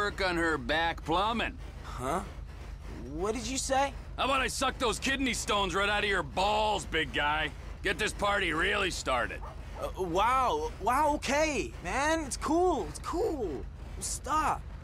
work on her back plumbing. Huh? What did you say? How about I suck those kidney stones right out of your balls, big guy? Get this party really started. Wow, okay, man, it's cool, Stop.